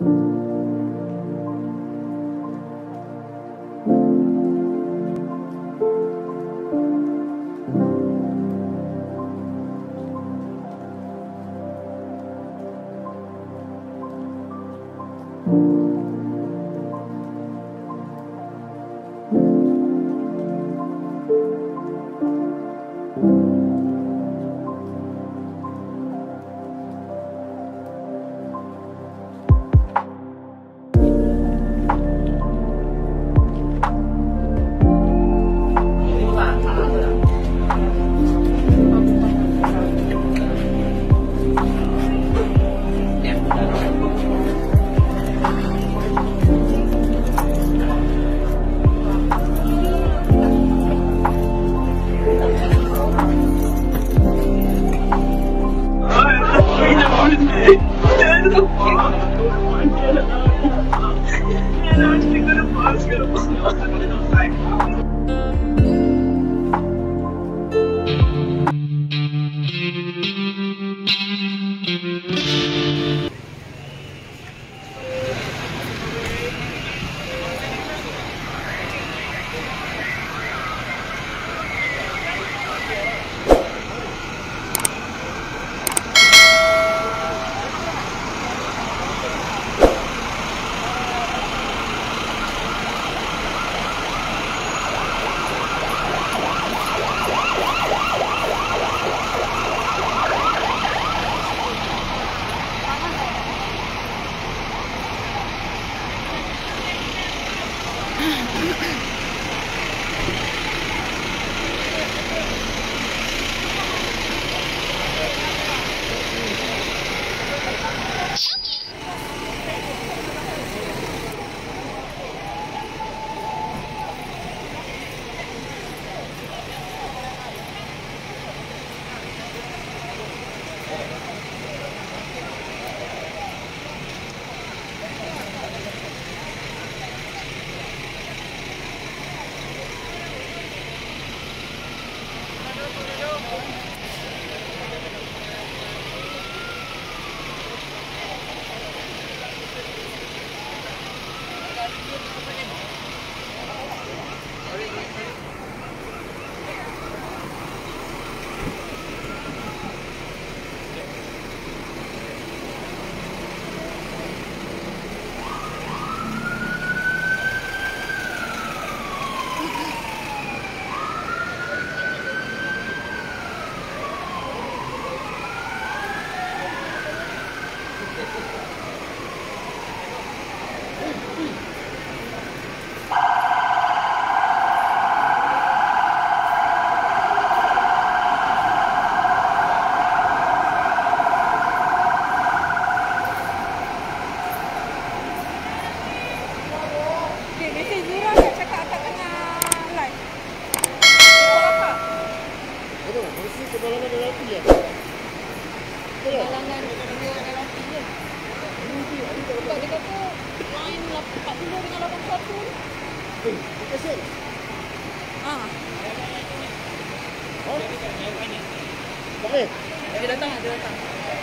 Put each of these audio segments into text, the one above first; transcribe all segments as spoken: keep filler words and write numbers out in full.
Dia datang, dia datang.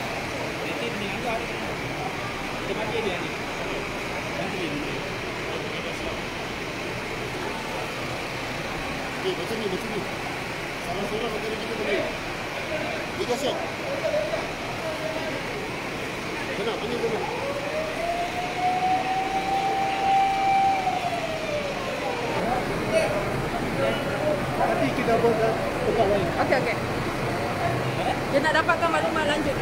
Kita bagi dia ni. Okey, macam ni, macam ni. Salah seorang antara kita boleh. Dia kasihan. Kenapa? Panggil dulu. Nanti kita buat tempat lain. Okey, okey. Dia nak dapatkan maklumat lanjut.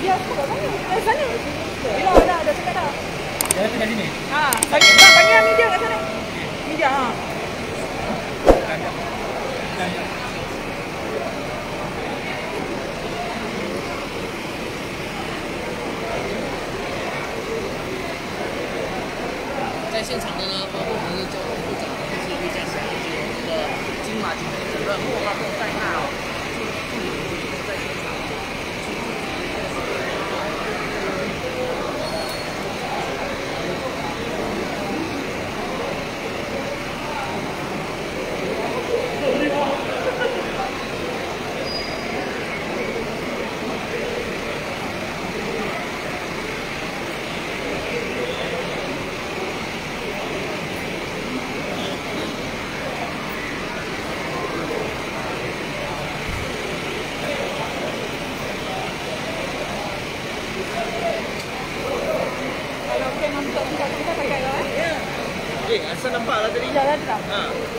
Dia aku kat mana? Kat sana. Ya, dah, dah cakap dah. Dia kata kat sini. Ha, panggil, bang, panggil media kat sana. Media, ha. Dan 在现场的呢，包括我们的交通部长，就是魏家祥，以及我们的金马警的主任莫浩栋在那哦，助助理主席都在现场。 Kalau kita nampak kita kita pakai kau eh. Eh, asal nampak lah tadi. Jalan tak? Ha.